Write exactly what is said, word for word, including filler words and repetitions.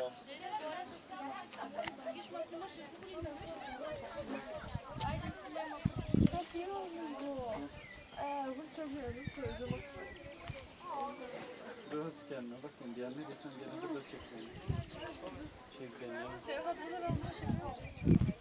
Çok iyi oldu bu. Ee, bu çok iyi oldu. Biraz kendine bakın. Diğerine geçen gene de çekiyor. Çekiyor. Sevda bunlar olmuş.